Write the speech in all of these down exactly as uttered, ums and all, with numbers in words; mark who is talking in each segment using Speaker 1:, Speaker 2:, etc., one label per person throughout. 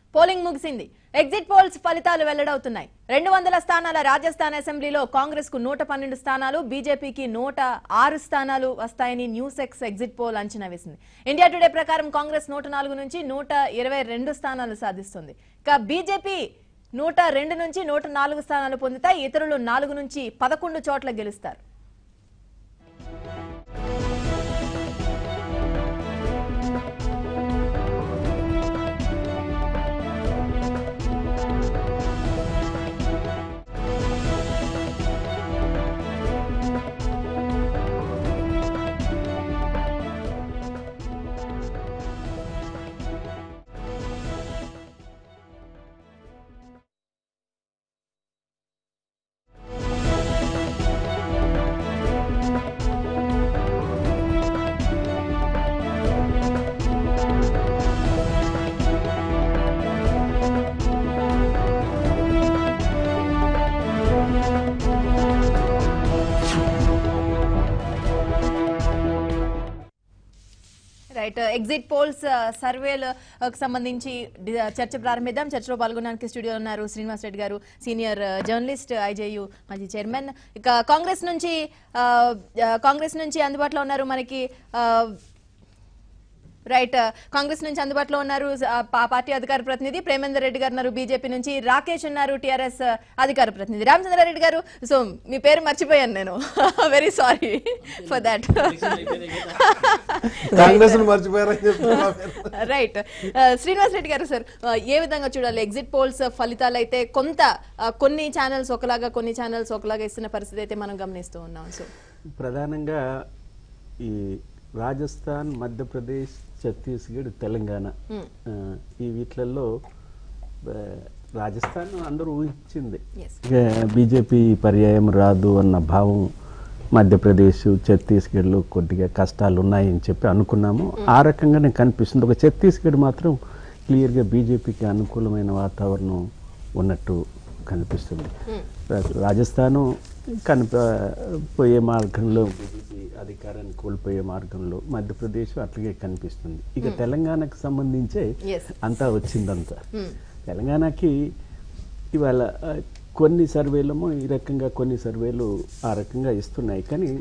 Speaker 1: Polling ముగిసింది. Exit polls ఫలితాలు వెల్లడవుతున్నాయి. రెండు వందల స్థానాల రాజస్థాన్ అసెంబ్లీలో కాంగ్రెస్ కు నూట పన్నెండు స్థానాలు, బీజేపీకి నూట ఆరు స్థానాలు వస్తాయని న్యూస్ ఎక్స్ ఎగ్జిట్ పోల్ అంచనా వేసింది. ఇండియా టుడే ప్రకారం కాంగ్రెస్ నూట నాలుగు నుంచి నూట ఇరవై రెండు స్థానాలు సాధిస్తుంది. ఇక బీజేపీ నూట రెండు నుంచి నూట నాలుగు స్థానాలు పొందుతాయి. ఇతరులు నాలుగు నుంచి పదకొండు చోట్ల గెలుస్తారు. రైట్, ఎగ్జిట్ పోల్స్ సర్వేలకు సంబంధించి చర్చ ప్రారంభిద్దాం. చర్చలో పాల్గొనడానికి స్టూడియోలో ఉన్నారు Srinivas Reddy garu, senior journalist, IJU మాజీ చైర్మన్. ఇక కాంగ్రెస్ నుంచి కాంగ్రెస్ నుంచి అందుబాటులో ఉన్నారు మనకి రైట్ కాంగ్రెస్ నుంచి అందుబాటులో ఉన్నారు పార్టీ అధికార ప్రతినిధి ప్రేమేందర్ రెడ్డి గారు ఉన్నారు. బీజేపీ నుంచి రాకేష్ ఉన్నారు, టిఆర్ఎస్ అధికార ప్రతినిధి. రామచంద్రారెడ్డి గారు, సో మీ పేరు మర్చిపోయాను నేను, very sorry for that. Right, Srinivas Reddy garu sir, ఏ విధంగా చూడాలి ఎగ్జిట్ పోల్స్ ఫలితాలు? అయితే కొంత కొన్ని ఛానల్స్ ఒకలాగా, కొన్ని ఛానల్స్ ఒకలాగా ఇస్తున్న పరిస్థితి అయితే మనం గమనిస్తూ ఉన్నాం. సో ప్రధానంగా
Speaker 2: ఈ రాజస్థాన్, మధ్యప్రదేశ్, ఛత్తీస్గఢ్, తెలంగాణ ఈ వీటిలలో రాజస్థాన్ అందరూ ఊహించింది, బీజేపీ పర్యాయం రాదు అన్న భావం. మధ్యప్రదేశ్, ఛత్తీస్గఢ్లో కొద్దిగా కష్టాలు ఉన్నాయని చెప్పి అనుకున్నాము. ఆ రకంగానే కనిపిస్తుంది. ఒక ఛత్తీస్గఢ్ మాత్రం క్లియర్గా బీజేపీకి అనుకూలమైన వాతావరణం ఉన్నట్టు కనిపిస్తుంది. రాజస్థాను కనిపోయే మార్గంలో, బీజేపీ అధికారాన్ని కోల్పోయే మార్గంలో, మధ్యప్రదేశ్ అట్లాగే కనిపిస్తుంది. ఇక తెలంగాణకు సంబంధించే అంతా వచ్చిందంతా. తెలంగాణకి ఇవాళ కొన్ని సర్వేలేమో ఈ రకంగా, కొన్ని సర్వేలు ఆ రకంగా ఇస్తున్నాయి. కానీ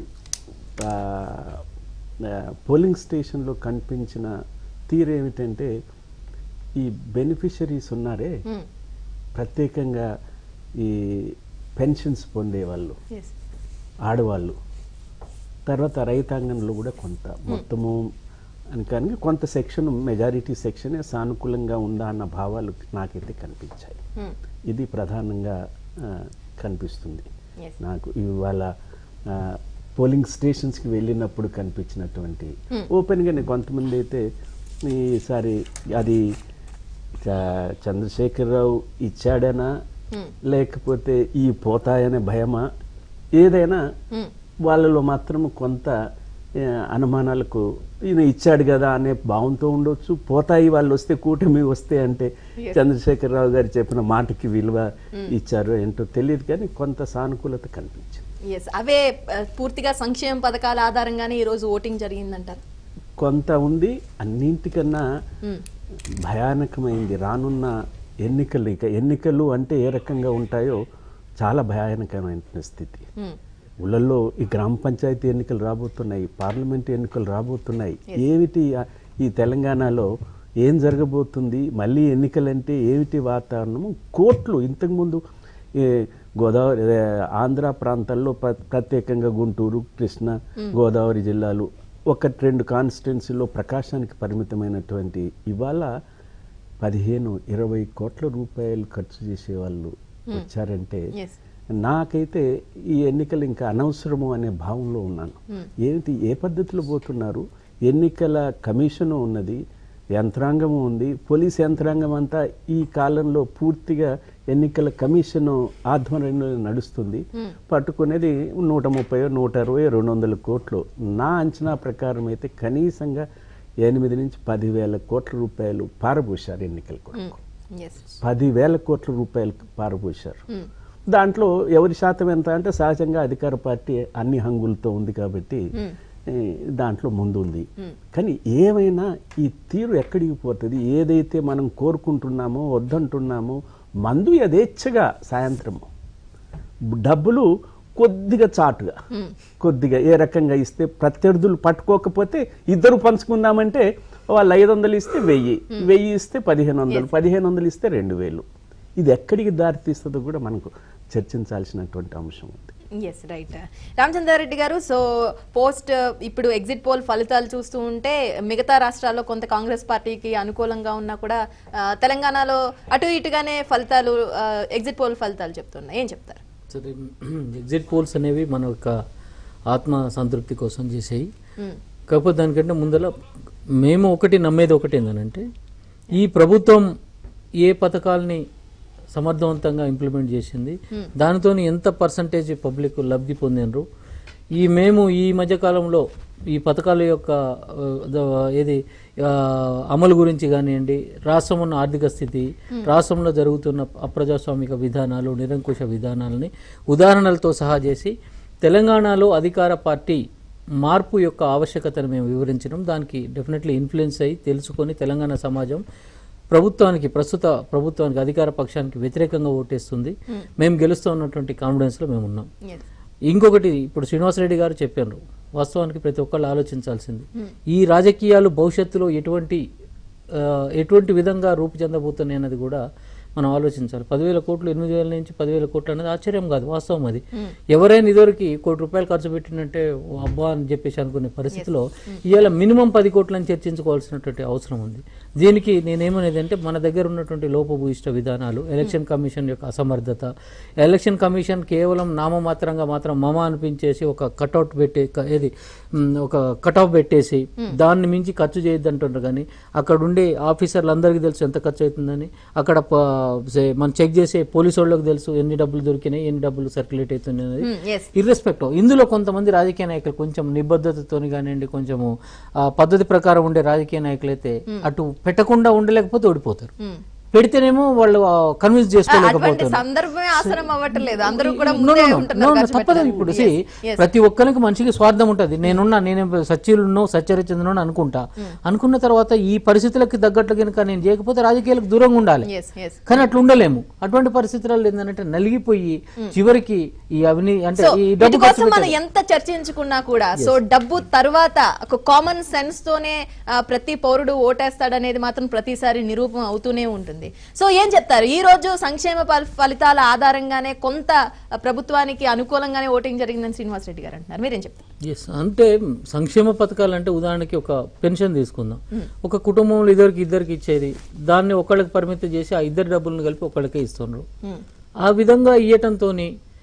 Speaker 2: పోలింగ్ స్టేషన్లో కనిపించిన తీరు ఏమిటంటే, ఈ బెనిఫిషరీస్ ఉన్నారే, ప్రత్యేకంగా ఈ పెన్షన్స్ పొందేవాళ్ళు, ఆడవాళ్ళు, తర్వాత రైతాంగంలో కూడా కొంత మొత్తము అని కానీ కొంత సెక్షన్, మెజారిటీ సెక్షన్ సానుకూలంగా ఉందా అన్న భావాలు నాకైతే కనిపించాయి. ఇది ప్రధానంగా కనిపిస్తుంది నాకు ఇవాళ పోలింగ్ స్టేషన్స్కి వెళ్ళినప్పుడు కనిపించినటువంటి. ఓపెన్గానే కొంతమంది అయితే ఈసారి అది చంద్రశేఖరరావు ఇచ్చాడనా లేకపోతే ఈ పోతాయనే భయమా, ఏదైనా వాళ్ళలో మాత్రం కొంత అనుమానాలకు ఈయన ఇచ్చాడు కదా అనే భావంతో ఉండొచ్చు. పోతాయి వాళ్ళు వస్తే, కూటమి వస్తే అంటే చంద్రశేఖరరావు గారు చెప్పిన మాటకి విలువ ఇచ్చారు ఏంటో తెలియదు, కానీ కొంత సానుకూలత కనిపించింది.
Speaker 1: అవే పూర్తిగా సంక్షేమ పథకాల ఆధారంగానే ఈ రోజు ఓటింగ్ జరిగిందంటారు.
Speaker 2: కొంత ఉంది. అన్నింటికన్నా భయానకమైంది రానున్న ఎన్నికలు. ఇక ఎన్నికలు అంటే ఏ రకంగా ఉంటాయో చాలా భయానకమైన స్థితి. ఊళ్ళల్లో ఈ గ్రామ పంచాయతీ ఎన్నికలు రాబోతున్నాయి, పార్లమెంట్ ఎన్నికలు రాబోతున్నాయి. ఏమిటి ఈ తెలంగాణలో ఏం జరగబోతుంది, మళ్ళీ ఎన్నికలంటే ఏమిటి వాతావరణము? కోట్లు ఇంతకుముందు గోదావరి, ఆంధ్ర ప్రాంతాల్లో ప్రత్యేకంగా గుంటూరు, కృష్ణా, గోదావరి జిల్లాలు ఒకటి రెండు కాన్స్టిట్యున్సీలో ప్రకాశానికి పరిమితమైనటువంటి ఇవాళ పదిహేను ఇరవై కోట్ల రూపాయలు ఖర్చు చేసే వాళ్ళు వచ్చారంటే నాకైతే ఈ ఎన్నికలు ఇంకా అనవసరము అనే భావంలో ఉన్నాను. ఏమిటి, ఏ పద్ధతిలో పోతున్నారు? ఎన్నికల కమిషను ఉన్నది, యంత్రాంగము ఉంది, పోలీస్ యంత్రాంగం అంతా ఈ కాలంలో పూర్తిగా ఎన్నికల కమిషన్ ఆధ్వర్యంలో నడుస్తుంది. పట్టుకునేది నూట ముప్పై నూట అరవై రెండు వందల కోట్లు. నా అంచనా ప్రకారం అయితే కనీసంగా ఎనిమిది నుంచి పదివేల కోట్ల రూపాయలు పారబోశారు ఎన్నికల కొరకు. పదివేల కోట్ల రూపాయలు పారబోశారు. దాంట్లో ఎవరి శాతం ఎంత అంటే సహజంగా అధికార పార్టీ అన్ని హంగులతో ఉంది కాబట్టి దాంట్లో ముందుంది. కానీ ఏమైనా ఈ తీరు ఎక్కడికి పోతుంది? ఏదైతే మనం కోరుకుంటున్నామో వద్దంటున్నామో మందు యథేచ్ఛగా సాయంత్రము, డబ్బులు కొద్దిగా చాటుగా కొద్దిగా ఏ రకంగా ఇస్తే ప్రత్యర్థులు పట్టుకోకపోతే ఇద్దరు పంచుకుందామంటే వాళ్ళు ఐదు వందలు ఇస్తే వెయ్యి, వెయ్యి ఇస్తే పదిహేను వందలు, పదిహేను వందలు ఇస్తే రెండు వేలు. ఇది ఎక్కడికి దారితీస్తుందో కూడా మనకు చర్చించాల్సినటువంటి అంశం ఉంది.
Speaker 1: Yes right. రామచంద్రారెడ్డి గారు, సో పోస్ట్ ఇప్పుడు ఎగ్జిట్ పోల్ ఫలితాలు చూస్తూ ఉంటే మిగతా రాష్ట్రాల్లో కొంత కాంగ్రెస్ పార్టీకి అనుకూలంగా ఉన్నా కూడా తెలంగాణలో అటు ఇటుగానే ఫలితాలు ఎగ్జిట్ పోల్ ఫలితాలు చెప్తున్నాయి. ఏం చెప్తారు?
Speaker 3: సరే, ఎగ్జిట్ పోల్స్ అనేవి మన యొక్క ఆత్మ సంతృప్తి కోసం చేసేవి. కాకపోతే దానికంటే ముందర మేము ఒకటి నమ్మేది ఒకటి ఏంటంటే, ఈ ప్రభుత్వం ఏ పథకాలని సమర్థవంతంగా ఇంప్లిమెంట్ చేసింది, దానితో ఎంత పర్సంటేజ్ పబ్లిక్ లబ్ధి పొందినరు, ఈ మేము ఈ మధ్యకాలంలో ఈ పథకాల యొక్క ఏది అమలు గురించి కానివ్వండి, రాష్ట్రం ఉన్న ఆర్థిక స్థితి, రాష్ట్రంలో జరుగుతున్న అప్రజాస్వామిక విధానాలు, నిరంకుశ విధానాలని ఉదాహరణలతో సహా చేసి తెలంగాణలో అధికార పార్టీ మార్పు యొక్క ఆవశ్యకతను మేము వివరించడం, దానికి డెఫినెట్లీ ఇన్ఫ్లుయెన్స్ అయ్యి తెలుసుకొని తెలంగాణ సమాజం ప్రభుత్వానికి, ప్రస్తుత ప్రభుత్వానికి, అధికార పక్షానికి వ్యతిరేకంగా ఓటేస్తుంది. మేము గెలుస్తూ ఉన్నటువంటి కాన్ఫిడెన్స్లో మేము ఉన్నాం. ఇంకొకటి, ఇప్పుడు శ్రీనివాసరెడ్డి గారు చెప్పారు, వాస్తవానికి ప్రతి ఒక్కళ్ళు ఆలోచించాల్సింది, ఈ రాజకీయాలు భవిష్యత్తులో ఎటువంటి ఎటువంటి విధంగా రూపు చెందబోతున్నాయి అన్నది కూడా మనం ఆలోచించాలి. పదివేల కోట్లు ఎనిమిది వేల నుంచి పదివేల కోట్లు అనేది ఆశ్చర్యం కాదు, వాస్తవం అది. ఎవరైనా ఇదివరకు కోటి రూపాయలు ఖర్చు పెట్టినంటే అబ్బా అని చెప్పేసి అనుకునే పరిస్థితిలో ఇవాళ మినిమం పది కోట్లని చర్చించుకోవాల్సినటువంటి అవసరం ఉంది. దీనికి నేనేమనేది అంటే, మన దగ్గర ఉన్నటువంటి లోపభూయిష్ట విధానాలు, ఎలక్షన్ కమిషన్ యొక్క అసమర్థత, ఎలక్షన్ కమిషన్ కేవలం నామమాత్రంగా మాత్రం మమ అనిపించేసి ఒక కట్అవుట్ పెట్టే ఏది ఒక కట్అఫ్ పెట్టేసి దాన్ని మించి ఖర్చు చేయొద్దు అంటుంటారు. కానీ అక్కడ ఉండే ఆఫీసర్లు అందరికీ తెలుసు ఎంత ఖర్చు అవుతుందని, అక్కడ మనం చెక్ చేసే పోలీసు వాళ్ళకి తెలుసు ఎన్ని డబ్బులు దొరికినాయి, ఎన్ని డబ్బులు సర్క్యులేట్ అవుతున్నాయి అనేది. ఇర్రెస్పెక్టివ్, ఇందులో కొంతమంది రాజకీయ నాయకులు కొంచెం నిబద్ధతతో కానివ్వండి, కొంచెము పద్ధతి ప్రకారం ఉండే రాజకీయ నాయకులు అయితే అటు పెట్టకుండా ఉండలేకపోతే ఓడిపోతారు, పెడితేనేమో వాళ్ళు కన్విన్స్ చేసుకోలేకపోతారు. తప్పదు. ఇప్పుడు ప్రతి ఒక్కరికి మనిషికి స్వార్థం ఉంటుంది. నేనున్నా, నేను సచ్చిలున్నో సచ్చరిచంద్రో అనుకుంటా, అనుకున్న తర్వాత ఈ పరిస్థితులకు తగ్గట్లు కనుక నేను చేయకపోతే రాజకీయాలకు దూరంగా ఉండాలి. కానీ అట్లా ఉండలేము. అటువంటి పరిస్థితుల్లో ఏంటంటే నలిగిపోయి చివరికి ఈ అవినీతి అంటే ఈ డబ్బు
Speaker 1: కోసం మనం ఎంత చర్చించుకున్నా కూడా, సో డబ్బు తర్వాత ఒక కామన్ సెన్స్ తోనే ప్రతి పౌరుడు ఓటేస్తాడనేది మాత్రం ప్రతిసారి నిరూపణ అవుతూనే ఉంటుంది. సో ఏం చెప్తారు? ఈ రోజు సంక్షేమ ఫలితాల ఆధారంగానే కొంత ప్రభుత్వానికి అనుకూలంగానే ఓటింగ్ జరిగిందని శ్రీనివాసరెడ్డి గారు అంటున్నారు. మీరేం చెప్తారు?
Speaker 3: ఎస్, అంటే సంక్షేమ పథకాలు అంటే ఉదాహరణకి ఒక పెన్షన్ తీసుకుందాం. ఒక కుటుంబంలో ఇద్దరికి ఇద్దరికి ఇచ్చేది, దాన్ని ఒకళ్ళకి పరిమితి చేసి ఆ ఇద్దరు డబ్బులను కలిపి ఒకళ్ళకే ఇస్తున్నారు. ఆ విధంగా ఇవ్వటంతో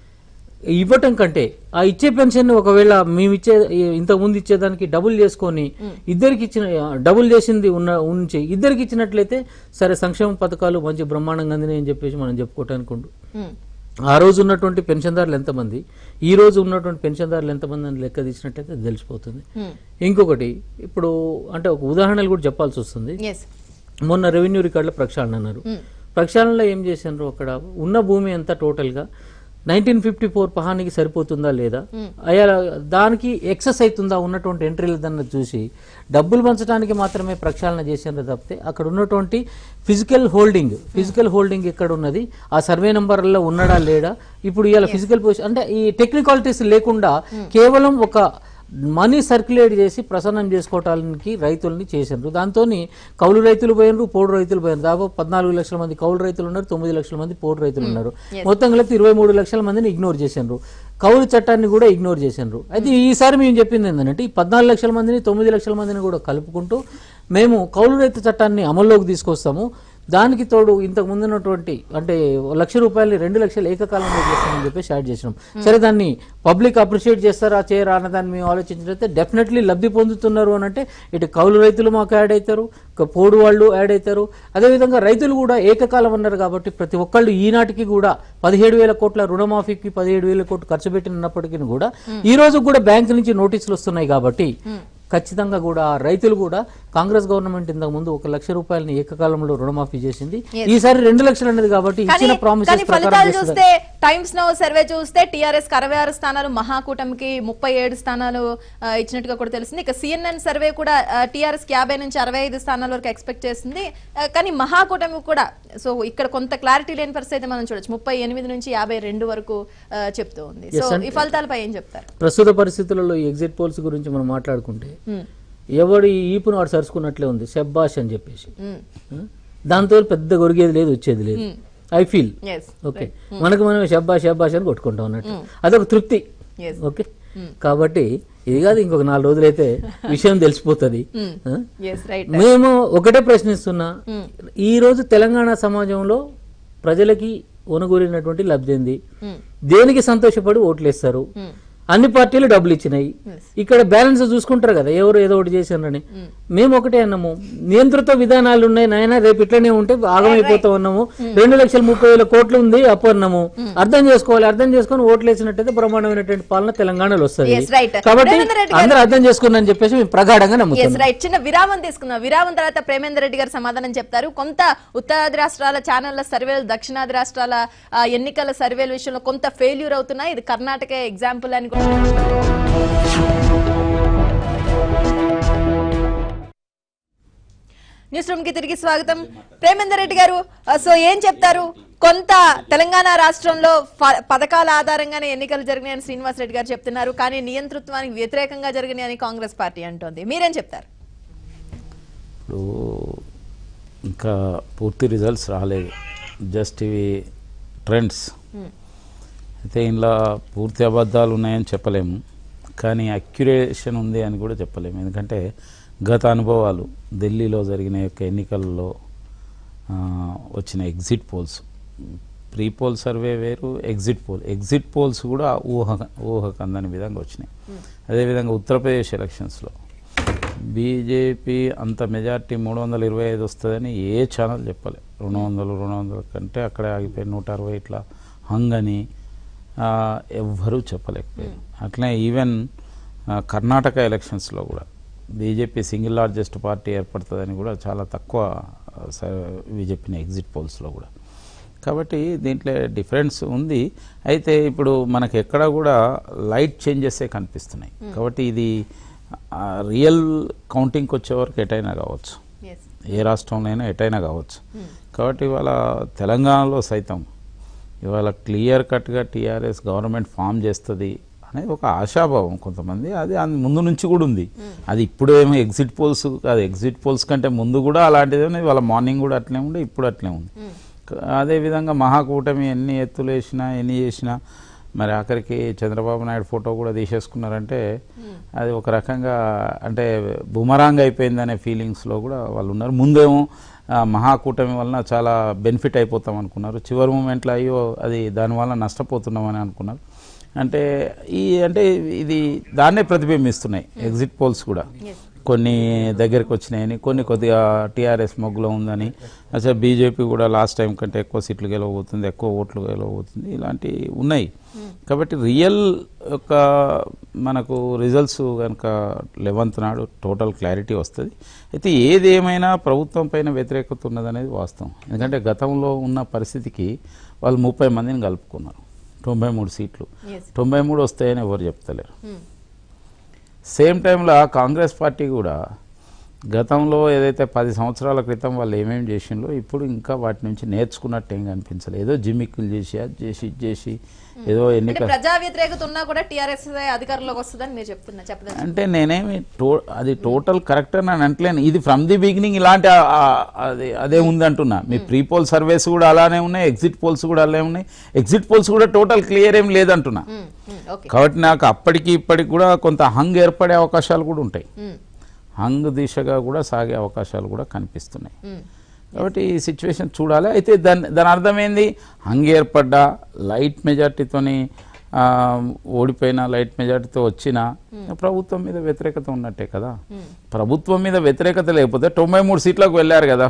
Speaker 3: ఇవ్వటం కంటే ఆ ఇచ్చే పెన్షన్ ఒకవేళ మేము ఇచ్చే ఇంతకుముందు ఇచ్చేదానికి డబుల్ చేసుకొని ఇద్దరికి ఇచ్చిన డబుల్ చేసింది ఉన్న ఉంచి ఇద్దరికి ఇచ్చినట్లయితే సరే సంక్షేమ పథకాలు మంచి బ్రహ్మాండంగా అందినాయి అని చెప్పేసి మనం చెప్పుకోవటానికి ఉండు. ఆ రోజు ఉన్నటువంటి పెన్షన్దారులు ఎంతమంది, ఈ రోజు ఉన్నటువంటి పెన్షన్దారులు ఎంతమంది అని లెక్క తీసినట్లయితే తెలిసిపోతుంది. ఇంకొకటి, ఇప్పుడు అంటే ఒక ఉదాహరణలు కూడా చెప్పాల్సి వస్తుంది. మొన్న రెవెన్యూ రికార్డుల ప్రక్షాళన అన్నారు. ప్రక్షాళనలో ఏం చేశారు, అక్కడ ఉన్న భూమి ఎంత టోటల్గా నైన్టీన్ ఫిఫ్టీ ఫోర్ పహానికి సరిపోతుందా లేదా, అయ్యా దానికి ఎక్సెస్ అవుతుందా ఉన్నటువంటి ఎంట్రీలు దాన్ని చూసి డబ్బులు పంచడానికి మాత్రమే ప్రక్షాళన చేసినారు తప్పితే అక్కడ ఉన్నటువంటి ఫిజికల్ హోల్డింగ్ ఫిజికల్ హోల్డింగ్ ఎక్కడ ఉన్నది, ఆ సర్వే నెంబర్లో ఉన్నాడా లేడా, ఇప్పుడు ఇవాళ ఫిజికల్ పొజిషన్ అంటే ఈ టెక్నికాలిటీస్ లేకుండా కేవలం ఒక మనీ సర్క్యులేట్ చేసి ప్రసన్నం చేసుకోవటానికి రైతుల్ని చేసినారు. దాంతో కౌలు రైతులు పోయినారు, పోడు రైతులు పోయినారు. దాదాపు పద్నాలుగు లక్షల మంది కౌలు రైతులు ఉన్నారు, తొమ్మిది లక్షల మంది పోడు రైతులు ఉన్నారు. మొత్తం కలిపి ఇరవై మూడు లక్షల మందిని ఇగ్నోర్ చేసినారు. కౌలు చట్టాన్ని కూడా ఇగ్నోర్ చేసినారు. అయితే ఈసారి మేము చెప్పింది ఏంటంటే ఈ పద్నాలుగు లక్షల మందిని తొమ్మిది లక్షల మందిని కూడా కలుపుకుంటూ మేము కౌలు రైతు చట్టాన్ని అమల్లోకి తీసుకొస్తాము. దానికి తోడు ఇంతకు ముందున్నటువంటి అంటే లక్ష రూపాయలని రెండు లక్షలు ఏకకాలంలో చేస్తామని చెప్పేసి యాడ్ చేసినాం. సరే, దాన్ని పబ్లిక్ అప్రిషియేట్ చేస్తారా చేయరా అన్నదాన్ని మేము ఆలోచించినట్లయితే డెఫినెట్లీ లబ్ధి పొందుతున్నారు అని అంటే ఇటు కౌలు రైతులు మాకు యాడ్ అవుతారు, పోడు వాళ్ళు యాడ్ అవుతారు, అదేవిధంగా రైతులు కూడా ఏకకాలం అన్నారు. కాబట్టి ప్రతి ఒక్కళ్ళు ఈనాటికి కూడా పదిహేడు వేల కోట్ల రుణమాఫీకి పదిహేడు వేల కోట్లు ఖర్చు పెట్టినప్పటికీ కూడా ఈ రోజు కూడా బ్యాంకు నుంచి నోటీసులు వస్తున్నాయి. కాబట్టి ఖచ్చితంగా కూడా రైతులు కూడా కాంగ్రెస్ గవర్నమెంట్ ఇంతకు ముందు ఒక లక్ష రూపాయలని ఏకకాలంలో రుణమాఫీ చేసింది, ఈసారి రెండు లక్షలు అనేది కాబట్టి ఇచ్చిన ప్రామిసెస్
Speaker 1: ఫలితాలు చూస్తే టైమ్స్ నౌ సర్వే చూస్తే టీఆర్ఎస్ కి అరవై ఆరు స్థానాలు, మహాకూటమికి ముప్పై ఏడు స్థానాలు ఇచ్చినట్టుగా కూడా తెలిసింది. ఇక సిఎన్ఎన్ సర్వే కూడా టీఆర్ఎస్ కి యాభై నుంచి అరవై ఐదు స్థానాల వరకు ఎక్స్పెక్ట్ చేస్తుంది. కానీ మహాకూటమి కూడా సో ఇక్కడ కొంత క్లారిటీ లేని పరిస్థితి అయితే మనం చూడొచ్చు, ముప్పై ఎనిమిది నుంచి యాభై రెండు వరకు చెప్తూ ఉంది. సో ఈ ఫలితాలపై ఏం చెప్తారు?
Speaker 3: ప్రస్తుత పరిస్థితులలో ఈ ఎగ్జిట్ పోల్స్ గురించి మనం మాట్లాడుకుంటే ఎవడి ఈపును వాడు సరుచుకున్నట్లే ఉంది, శబ్బాష్ అని చెప్పేసి. దాంతో పెద్ద గొరిగేది లేదు, వచ్చేది లేదు. ఐ ఫీల్ ఓకే, మనకు మనం శబ్బాష్ శబ్బాష్ అని కొట్టుకుంటాం అన్నట్టు, అదొక తృప్తి. ఓకే, కాబట్టి ఇది కాదు ఇంకొక నాలుగు రోజులైతే విషయం తెలిసిపోతుంది. మేము ఒకటే ప్రశ్నిస్తున్నా, ఈ రోజు తెలంగాణ సమాజంలో ప్రజలకి ఒనగూరినటువంటి లబ్ధి ఏంది, దేనికి సంతోషపడి ఓట్లేస్తారు? అన్ని పార్టీలు డబ్బులు ఇచ్చినాయి, ఇక్కడ బ్యాలెన్స్ చూసుకుంటారు కదా, ఎవరు ఏదో ఒకటి చేశారని. మేము ఒకటే అన్నాము, నియంత్రిత విధానాలు ఉన్నాయి నాయన, రేపు ఇట్లనే ఉంటే ఆగమైపోతా ఉన్నాము, రెండు లక్షల ముప్పై వేల కోట్లు ఉంది అప్పు అన్నాము. అర్థం చేసుకోవాలి, అర్థం చేసుకుని ఓట్లు వేసినట్టయితే బ్రహ్మాండమైనటువంటి పాలన తెలంగాణలో వస్తుంది. కాబట్టి అందరూ అర్థం చేసుకున్నారని చెప్పేసి మేము ప్రగాఢంగా నమ్ముతున్నాం.
Speaker 1: చిన్న విరామం తీసుకున్నాం, విరామం తర్వాత ప్రేమేందర్ రెడ్డి గారు సమాధానం చెప్తారు. కొంత ఉత్తరాది రాష్ట్రాల ఛానళ్ల సర్వేలు దక్షిణాది రాష్ట్రాల ఎన్నికల సర్వేల విషయంలో కొంత ఫెయిల్యూర్ అవుతున్నాయి, ఇది కర్ణాటక ఎగ్జాంపుల్ అని. న్యూస్ రూమ్ కి తిరిగి స్వాగతం. ప్రేమేందర్ రెడ్డి గారు, సో ఏం చెప్తారు? కొంత తెలంగాణ రాష్ట్రంలో పథకాల ఆధారంగానే ఎన్నికలు జరిగినాయని శ్రీనివాస్ రెడ్డి గారు చెప్తున్నారు, కానీ నియంతృత్వానికి వ్యతిరేకంగా జరిగినాయని కాంగ్రెస్ పార్టీ అంటోంది. మీరేం చెప్తారు?
Speaker 4: ఇప్పుడు ఇంకా పూర్తి రిజల్ట్స్ రాలేదు, జస్ట్ ఇవి ట్రెండ్స్. అయితే ఇందులో పూర్తి అబద్ధాలు ఉన్నాయని చెప్పలేము, కానీ అక్యురేషన్ ఉంది అని కూడా చెప్పలేము. ఎందుకంటే గత అనుభవాలు, ఢిల్లీలో జరిగిన యొక్క ఎన్నికల్లో వచ్చిన exit polls, pre poll survey వేరు, ఎగ్జిట్ పోల్ ఎగ్జిట్ పోల్స్ కూడా ఊహ ఊహకు అందని విధంగా వచ్చినాయి. అదేవిధంగా ఉత్తరప్రదేశ్ ఎలక్షన్స్లో బీజేపీ అంత మెజార్టీ మూడు వందల ఇరవై ఐదు వస్తుందని ఏ ఛానల్ చెప్పలే. రెండు వందలు రెండు వందల కంటే అక్కడే ఆగిపోయి నూట అరవై ఇట్లా హంగని ఎవ్వరూ చెప్పలేకపోయారు. అట్లనే ఈవెన్ కర్ణాటక ఎలక్షన్స్లో కూడా బీజేపీ సింగిల్ లార్జెస్ట్ పార్టీ ఏర్పడుతుందని కూడా చాలా తక్కువ ఇవి చెప్పిన ఎగ్జిట్ పోల్స్లో కూడా. కాబట్టి దీంట్లో డిఫరెన్స్ ఉంది. అయితే ఇప్పుడు మనకు ఎక్కడ కూడా లైట్ చేంజెసే కనిపిస్తున్నాయి. కాబట్టి ఇది రియల్ కౌంటింగ్కి వచ్చేవరకు ఎటైనా కావచ్చు, ఏ రాష్ట్రంలో అయినా ఎటైనా కావచ్చు. కాబట్టి ఇవాళ తెలంగాణలో సైతం ఇవాళ క్లియర్ కట్గా టీఆర్ఎస్ గవర్నమెంట్ ఫామ్ చేస్తుంది అనేది ఒక ఆశాభావం కొంతమంది, అది ముందు నుంచి కూడా ఉంది. అది ఇప్పుడు ఏమో ఎగ్జిట్ పోల్స్ కాదు, ఎగ్జిట్ పోల్స్ కంటే ముందు కూడా అలాంటిది వాళ్ళ మార్నింగ్ కూడా అట్లే ఉండే, ఇప్పుడు అట్లే ఉంది. అదేవిధంగా మహాకూటమి ఎన్ని ఎత్తులు వేసినా ఎన్ని చేసినా మరి ఆఖరికి చంద్రబాబు నాయుడు ఫోటో కూడా తీసేసుకున్నారంటే అది ఒక రకంగా అంటే బుమరాంగ్ అయిపోయిందనే ఫీలింగ్స్లో కూడా వాళ్ళు ఉన్నారు. ముందేమో మహాకూటమి వలన చాలా బెనిఫిట్ అయిపోతాం అనుకున్నారు, చివరి మూమెంట్లో అయ్యో అది దానివల్ల నష్టపోతున్నామని అనుకున్నారు. అంటే ఈ అంటే ఇది దాన్నే ప్రతిబింబిస్తున్నాయి ఎగ్జిట్ పోల్స్ కూడా. కొన్ని దగ్గరికి వచ్చినాయని, కొన్ని కొద్దిగా టీఆర్ఎస్ మొగ్గులో ఉందని, అసలు బీజేపీ కూడా లాస్ట్ టైం కంటే ఎక్కువ సీట్లు గెలవబోతుంది, ఎక్కువ ఓట్లు గెలవబోతుంది, ఇలాంటివి ఉన్నాయి. కాబట్టి రియల్ యొక్క మనకు రిజల్ట్స్ కనుక లెవెన్త్ నాడు టోటల్ క్లారిటీ వస్తుంది. అయితే ఏది ఏమైనా ప్రభుత్వం పైన వ్యతిరేకత ఉన్నదనేది వాస్తవం. ఎందుకంటే గతంలో ఉన్న పరిస్థితికి వాళ్ళు ముప్పై మందిని కలుపుకున్నారు, తొంభై మూడు సీట్లు తొంభై మూడు వస్తాయని ఎవరు చెప్తలేరు. సేమ్ టైంలో కాంగ్రెస్ పార్టీ కూడా గతంలో ఏదైతే పది సంవత్సరాల క్రితం వాళ్ళు ఏమేమి చేసిందో ఇప్పుడు ఇంకా వాటి నుంచి నేర్చుకున్నట్టు ఏం కనిపించలేదు. ఏదో జిమ్మిక్కులు చేసి అది చేసి ఇది చేసి ఏదో ఎన్నిక
Speaker 1: ప్రజా వ్యతిరేకత ఉన్నా కూడా టీఆర్ఎస్ అధికారంలోకి వస్తుందని మీరు చెప్తున్నా చెప్పలేదు
Speaker 4: అంటే నేనేమి టో అది టోటల్ కరెక్ట్ అని నేను అంటలేను. ఇది ఫ్రమ్ ది బిగినింగ్ ఇలాంటి అదే అదే ఉంది అంటున్నా. మీ ప్రీ పోల్ సర్వేస్ కూడా అలానే ఉన్నాయి, ఎగ్జిట్ పోల్స్ కూడా అలానే ఉన్నాయి. ఎగ్జిట్ పోల్స్ కూడా టోటల్ క్లియర్ ఏం లేదంటున్నా. కాబట్టి నాకు అప్పటికి ఇప్పటికి కూడా కొంత హంగ్ ఏర్పడే అవకాశాలు కూడా ఉంటాయి, హంగ్ దిశగా కూడా సాగే అవకాశాలు కూడా కనిపిస్తున్నాయి. కాబట్టి ఈ సిచ్యువేషన్ చూడాలి. అయితే దాని దాని అర్థమైంది, హంగ్ ఏర్పడ్డా లైట్ మెజార్టీతోని ఓడిపోయిన లైట్ మెజార్టీతో వచ్చిన ప్రభుత్వం మీద వ్యతిరేకత ఉన్నట్టే కదా. ప్రభుత్వం మీద వ్యతిరేకత లేకపోతే తొంభై మూడు సీట్లకు వెళ్ళారు కదా.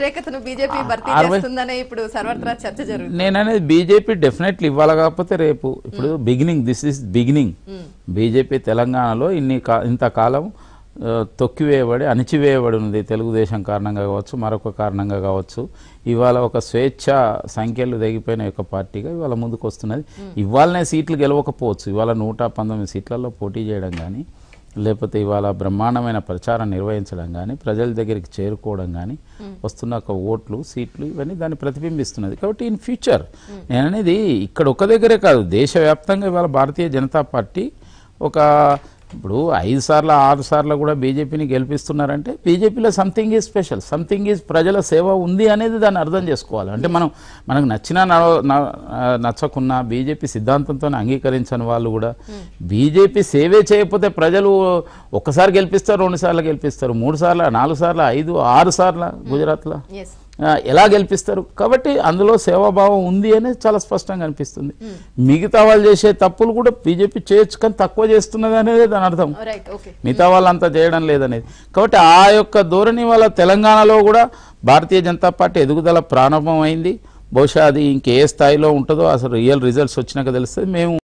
Speaker 4: నేననేది బీజేపీ డెఫినెట్లీ ఇవ్వాలి, కాకపోతే రేపు ఇప్పుడు beginning this is beginning. BJP తెలంగాణలో ఇన్ని ఇంతకాలం తొక్కివేయబడి అణిచివేయబడి ఉంది. తెలుగుదేశం కారణంగా కావచ్చు, మరొక కారణంగా కావచ్చు. ఇవాళ ఒక స్వేచ్ఛ సంఖ్యలు తెగిపోయిన ఒక పార్టీగా ఇవాళ ముందుకు వస్తున్నది. ఇవాళనే సీట్లు గెలవకపోవచ్చు, ఇవాళ నూట పంతొమ్మిది సీట్లలో పోటీ చేయడం కానీ, లేకపోతే ఇవాళ బ్రహ్మాండమైన ప్రచారం నిర్వహించడం కానీ, ప్రజల దగ్గరికి చేరుకోవడం కానీ, వస్తున్న ఒక ఓట్లు సీట్లు ఇవన్నీ దాన్ని ప్రతిబింబిస్తున్నది. కాబట్టి ఇన్ ఫ్యూచర్ నేను అనేది ఇక్కడ ఒక దగ్గరే కాదు, దేశవ్యాప్తంగా ఇవాళ భారతీయ జనతా పార్టీ ఒక ఇప్పుడు ఐదు సార్లు ఆరు సార్లు కూడా బీజేపీని గెలిపిస్తున్నారంటే బీజేపీలో something is special, something is ప్రజల సేవ ఉంది అనేది దాన్ని అర్థం చేసుకోవాలి. అంటే మనం మనకు నచ్చినా నచ్చకున్నా బీజేపీ సిద్ధాంతంతో అంగీకరించని వాళ్ళు కూడా బీజేపీ సేవే చేయకపోతే ప్రజలు ఒక్కసారి గెలిపిస్తారు, రెండు సార్లు గెలిపిస్తారు, మూడు సార్లు, నాలుగు సార్లు, ఐదు ఆరు సార్లు గుజరాత్లో ఎలా గెలిపిస్తారు? కాబట్టి అందులో సేవాభావం ఉంది అనేది చాలా స్పష్టంగా అనిపిస్తుంది. మిగతా వాళ్ళు చేసే తప్పులు కూడా బీజేపీ చేయొచ్చు కానీ తక్కువ చేస్తున్నది అనేది దాని అర్థం, మిగతా వాళ్ళు అంతా చేయడం లేదనేది. కాబట్టి ఆ యొక్క ధోరణి వల్ల తెలంగాణలో కూడా భారతీయ జనతా పార్టీ ఎదుగుదల ప్రారంభమైంది. బహుశా అది ఇంకే స్థాయిలో ఉంటుందో అసలు రియల్ రిజల్ట్స్ వచ్చినాక తెలుస్తుంది. మేము